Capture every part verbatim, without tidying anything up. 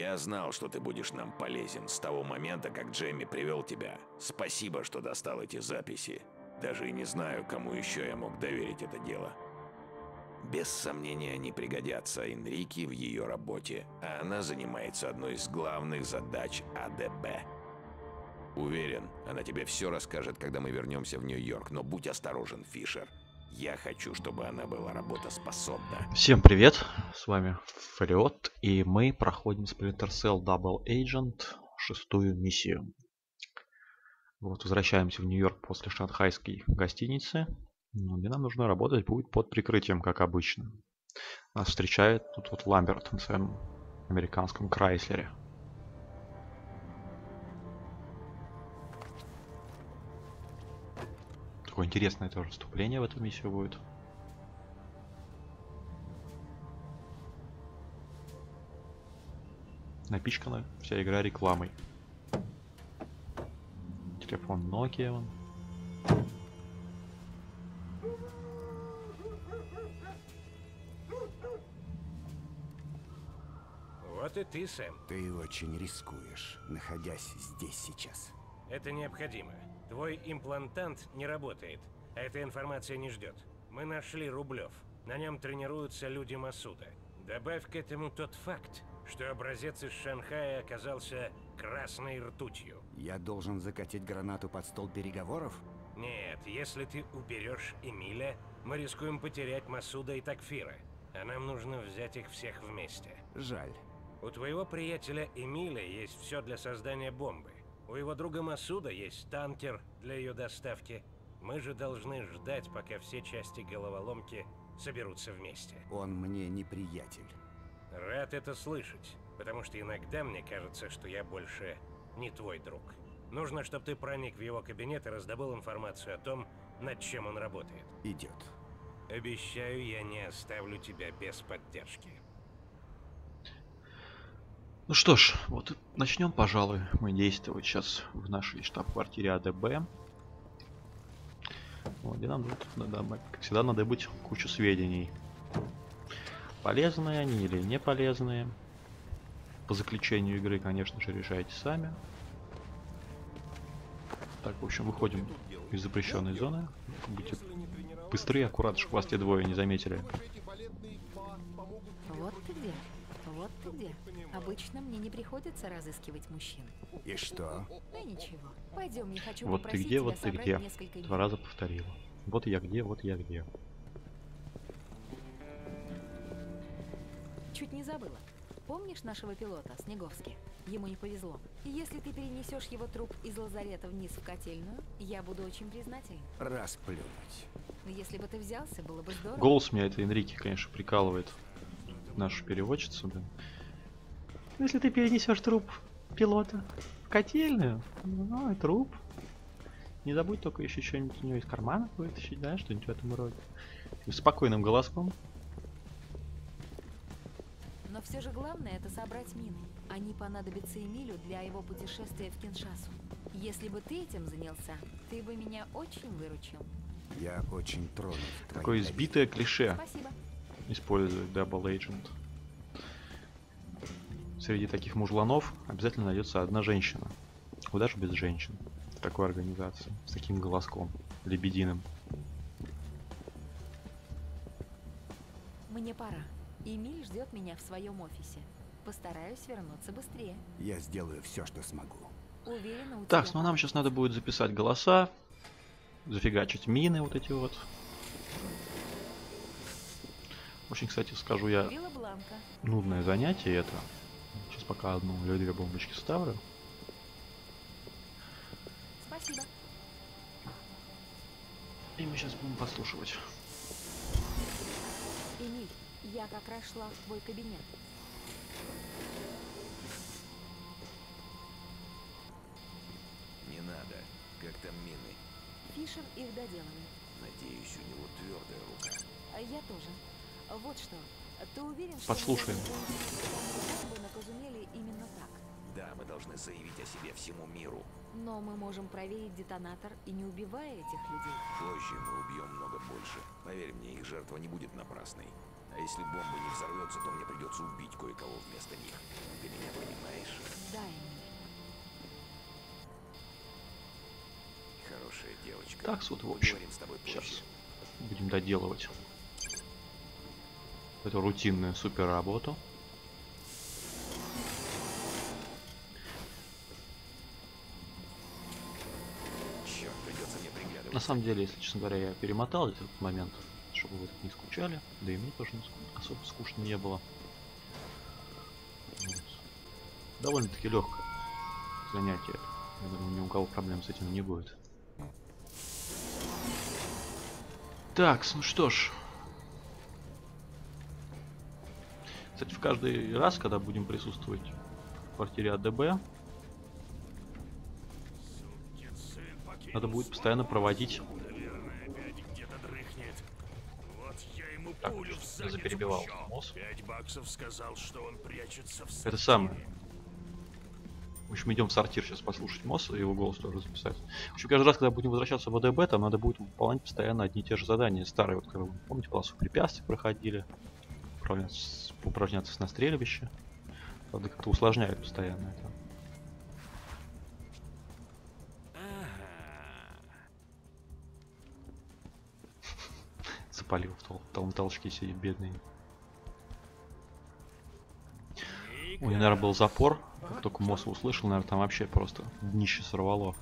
Я знал, что ты будешь нам полезен с того момента, как Джейми привел тебя. Спасибо, что достал эти записи. Даже и не знаю, кому еще я мог доверить это дело. Без сомнения, они пригодятся Энрике в ее работе, а она занимается одной из главных задач А Д Б. Уверен, она тебе все расскажет, когда мы вернемся в Нью-Йорк, но будь осторожен, Фишер. Я хочу, чтобы она была работоспособна. Всем привет, с вами Фариот, и мы проходим Splinter Cell Double Agent, шестую миссию. Вот, возвращаемся в Нью-Йорк после шанхайской гостиницы, где нам нужно работать будет под прикрытием, как обычно. Нас встречает тут вот Ламберт на своем американском Крайслере. Такое интересное тоже вступление в эту миссию будет. Напичкана вся игра рекламой. Телефон Nokia. Вон. Вот и ты, Сэм. Ты очень рискуешь, находясь здесь сейчас. Это необходимо. Твой имплантант не работает, а эта информация не ждет. Мы нашли Рублев. На нем тренируются люди Масуда. Добавь к этому тот факт, что образец из Шанхая оказался красной ртутью. Я должен закатить гранату под стол переговоров? Нет, если ты уберешь Эмиля, мы рискуем потерять Масуда и Такфира. А нам нужно взять их всех вместе. Жаль. У твоего приятеля Эмиля есть все для создания бомбы. У его друга Масуда есть танкер для ее доставки. Мы же должны ждать, пока все части головоломки соберутся вместе. Он мне не приятель. Рад это слышать, потому что иногда мне кажется, что я больше не твой друг. Нужно, чтобы ты проник в его кабинет и раздобыл информацию о том, над чем он работает. Идет. Обещаю, я не оставлю тебя без поддержки. Ну что ж, вот начнем, пожалуй, мы действовать сейчас в нашей штаб-квартире А Д Б. Вот, где нам тут, надо, как всегда, надо быть кучу сведений. Полезные они или не полезные. По заключению игры, конечно же, решайте сами. Так, в общем, выходим из запрещенной зоны. Будьте быстрее, аккуратно, чтобы вас те двое не заметили. Вот ты где. Вот ты где. Обычно мне не приходится разыскивать мужчин. И что? Да ничего. Пойдем, я хочу Вот ты попросить где, тебя вот ты собрать где. несколько Два раза повторила. Вот я где, вот я где. Чуть не забыла. Помнишь нашего пилота, Снеговски? Ему не повезло. И если ты перенесешь его труп из лазарета вниз в котельную, я буду очень признательна. Расплюнуть. Если бы ты взялся, было бы здорово. Голос меня это Энрике, конечно, прикалывает. Нашу переводчицу, да. Если ты перенесешь труп пилота в котельную, ну и труп. Не забудь только еще что-нибудь у него из кармана вытащить, да, что-нибудь в этом роде. И спокойным голоском. Но все же главное это собрать мины. Они понадобятся Эмилю для его путешествия в Киншасу. Если бы ты этим занялся, ты бы меня очень выручил. Я очень тронут. Такое избитое клише Спасибо. использует Double Agent. Среди таких мужланов обязательно найдется одна женщина. Куда же без женщин в такой организации с таким голоском лебединым. Мне пора. Эмиль ждет меня в своем офисе. Постараюсь вернуться быстрее. Я сделаю все, что смогу. Уверена, у Так, тебя ну нам сейчас надо будет записать голоса, зафигачить мины вот эти вот. Очень, кстати, скажу я, Вилла Бланка. нудное занятие это. Сейчас пока одну или две бомбочки ставлю. Спасибо. И мы сейчас будем послушивать. Эмиль, я как раз шла в твой кабинет. Не надо. Как там мины? Фишер их доделывает. Надеюсь, у него твердая рука. А я тоже. Вот что. Ты уверен, что Подслушаем. мы на Казумеле именно так? Да, мы должны заявить о себе всему миру. Но мы можем проверить детонатор и не убивая этих людей. Позже мы убьем много больше. Поверь мне, их жертва не будет напрасной. А если бомба не взорвется, то мне придется убить кое-кого вместо них. Ты меня понимаешь? Да, Эмиль. Хорошая девочка. Так, вот в общем, Поговорим с тобой позже. сейчас будем доделывать эту рутинную супер работу. Черт, придется мне приглядывать. На самом деле, если честно говоря, я перемотал этот момент, чтобы вы не скучали, да и мне тоже не ску- особо скучно не было. Вот. Довольно-таки легкое занятие. Я думаю, ни у кого проблем с этим не будет. Так, ну что ж. Кстати, в каждый раз, когда будем присутствовать в квартире АДБ, надо будет постоянно проводить. Наверное, опять где-то дрыхнет. Вот я ему Так, пулю в я задницу заперебивал пущу. мозг. Пять баксов сказал, что он прячется в Это сортире. самое. В общем, идем в сортир сейчас послушать Мосса и его голос тоже записать. В общем, каждый раз, когда будем возвращаться в АДБ, там надо будет выполнять постоянно одни и те же задания. Старые, вот, когда вы помните, полосу препятствий проходили, упражняться, упражняться на стрельбище. Правда, как-то усложняют постоянно это. Запалил в тол том толчке сидит бедный. У него, наверное, был запор. Как только Мосса услышал, наверное, там вообще просто днище сорвало.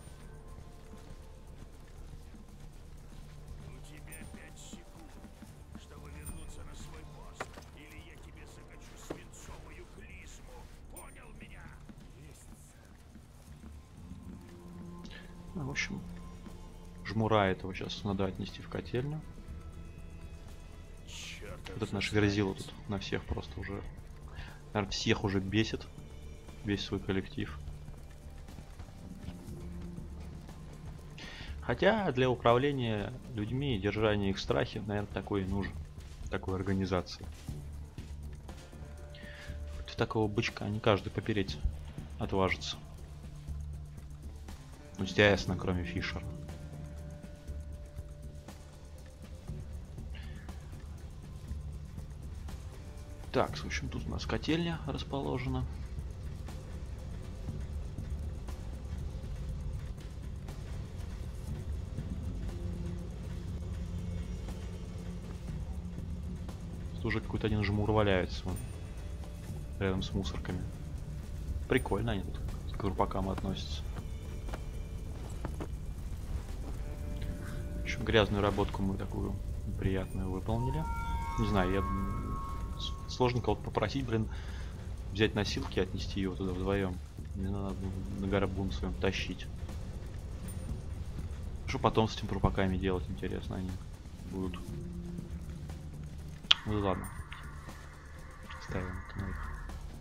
У тебя пять секунд, чтобы вернуться на свой пост, или я тебе закачу свинцовую клизму. Понял меня? Ну, в общем, жмура этого сейчас надо отнести в котельню. Черт, Этот наш Верзила тут на всех просто уже, наверное, всех уже бесит. Весь свой коллектив. Хотя для управления людьми и держания их в страхе, наверное, такой и нужен. Такой организации. Против такого бычка не каждый попереть отважится. Ну, естественно, кроме Фишера. Так, в общем, тут у нас котельня расположена. Тут уже какой-то один жмур валяется вон, рядом с мусорками. Прикольно они тут к группакам относятся. В общем, грязную работку мы такую приятную выполнили. Не знаю, я сложно кого-то попросить, блин, взять носилки и отнести его туда вдвоем. Мне надо на горбун своем тащить. Что потом с этими трупаками делать, интересно, они будут. Ну ладно. Ставим это на их.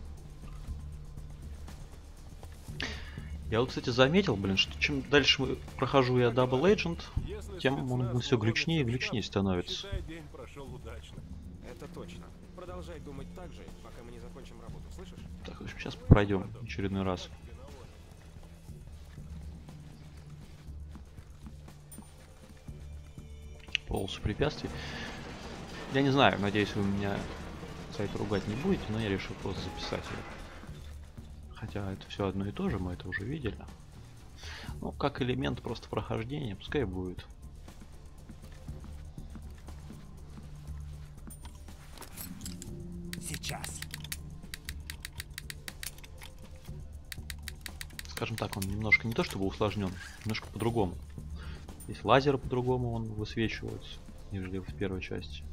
Я вот, кстати, заметил, блин, что чем дальше мы прохожу я Double Agent, тем он все глючнее и глючнее становится. День прошел удачно. Это точно. Продолжай думать так же, пока мы не закончим работу, слышишь? Так, в общем, сейчас пройдем очередной раз. Полосу препятствий. Я не знаю, надеюсь, вы меня за это ругать не будете, но я решил просто записать ее. Хотя это все одно и то же, мы это уже видели. Ну, как элемент просто прохождения, пускай будет. Сейчас. Скажем так, он немножко не то чтобы усложнен, немножко по-другому. Здесь лазеры по-другому он высвечивается, нежели в первой части.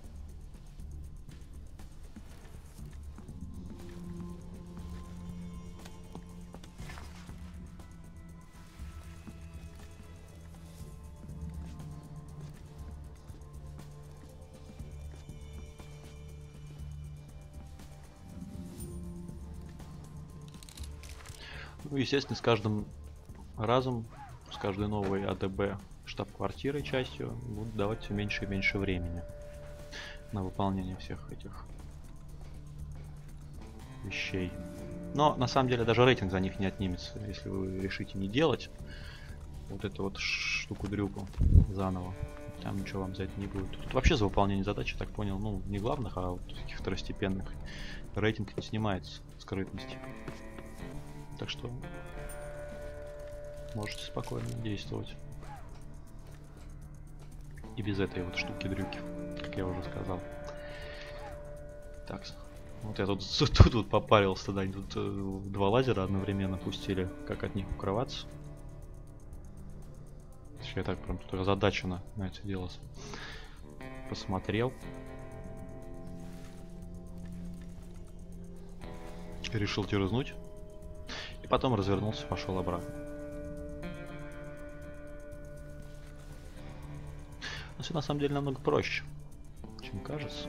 Ну, естественно, с каждым разом, с каждой новой АДБ штаб-квартирой частью будут давать все меньше и меньше времени на выполнение всех этих вещей. Но на самом деле даже рейтинг за них не отнимется, если вы решите не делать вот эту вот штуку-дрюку заново. Там ничего вам за это не будет. Тут вообще за выполнение задач, я так понял, ну, не главных, а вот таких второстепенных. Рейтинг не снимается, скрытности. Так что можете спокойно действовать. И без этой вот штуки-дрюки, как я уже сказал. Так, вот я тут, тут вот попарился тогда, тут э, два лазера одновременно пустили, как от них укрываться. Я так прям тут озадаченно на это дело посмотрел. Решил терзнуть. И потом развернулся, пошел обратно. Но все на самом деле намного проще, чем кажется.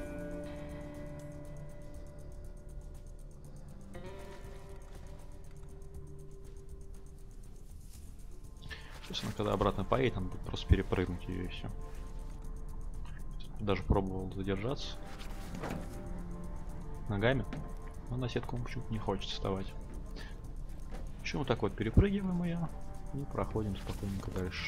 Сейчас она когда обратно поедет, надо будет просто перепрыгнуть ее и все. Даже пробовал задержаться ногами, но на сетку почему-то не хочет вставать. Почему так вот перепрыгиваем ее и проходим спокойненько дальше.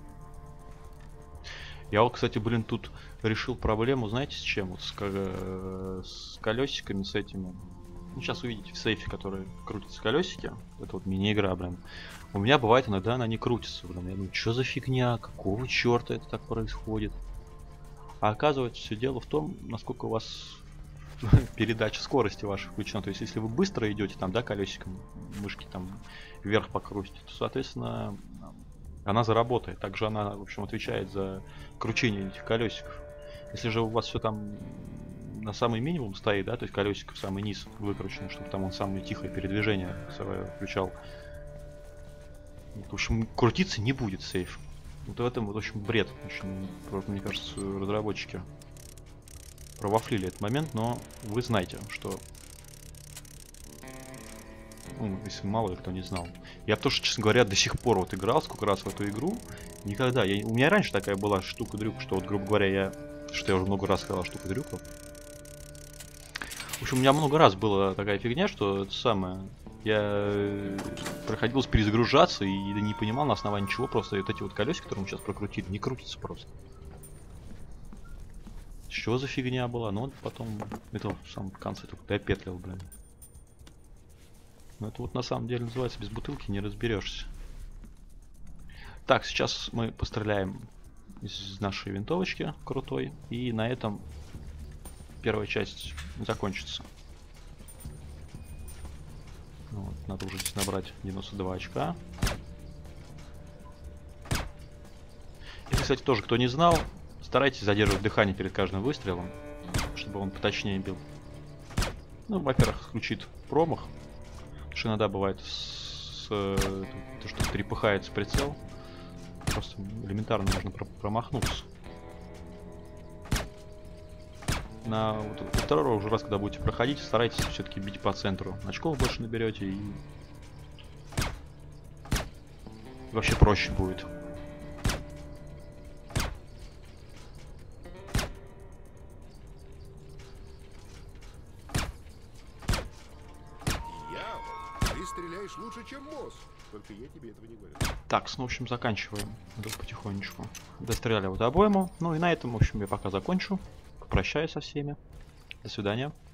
Я вот, кстати, блин, тут решил проблему, знаете, с чем? Вот с, с колесиками, с этими. Ну, сейчас увидите в сейфе, который крутится колесики. Это вот мини-игра, блин. У меня бывает иногда она не крутится, блин. Я думаю, что за фигня? Какого черта это так происходит? А оказывается, все дело в том, насколько у вас передача скорости вашей включена. То есть, если вы быстро идете там, да, колесиком, мышки там вверх покрутите, то, соответственно, она заработает. Также она, в общем, отвечает за кручение этих колесиков. Если же у вас все там на самый минимум стоит, да, то есть колесико в самый низ выкручено, чтобы там он самое тихое передвижение свое включал. В общем, крутиться не будет сейф. Вот в этом, вот, в общем, бред. Очень, мне кажется, разработчики провафлили этот момент, но вы знаете, что... Ну, если мало ли кто не знал. Я тоже, честно говоря, до сих пор вот играл сколько раз в эту игру. Никогда. Я... У меня раньше такая была штука-дрюк, что вот, грубо говоря, я... Что я уже много раз сказал, штука-дрюка. В общем, у меня много раз была такая фигня, что это самое... Я проходилось перезагружаться и не понимал на основании чего просто вот эти вот колесики, которые мы сейчас прокрутили, не крутятся просто. Что за фигня была? Ну вот потом это в самом конце только допетлил, блин. Ну это вот на самом деле называется без бутылки не разберешься. Так, сейчас мы постреляем из нашей винтовочки крутой, и на этом первая часть закончится. Вот, надо уже здесь набрать девяносто два очка. И, кстати, тоже, кто не знал, старайтесь задерживать дыхание перед каждым выстрелом, чтобы он поточнее бил. Ну, во-первых, включит промах, потому что иногда бывает, с, то, что перепыхается прицел. Просто элементарно нужно промахнуться. На вот, второй уже раз, когда будете проходить, старайтесь все-таки бить по центру. Очков больше наберете и... и вообще проще будет. Я, ты стреляешь лучше, чем Мосс. Только я тебе этого не говорю. Так, ну, в общем, заканчиваем тут потихонечку. Достреляли вот обойму. Ну и на этом, в общем, я пока закончу. Прощаюсь со всеми. До свидания.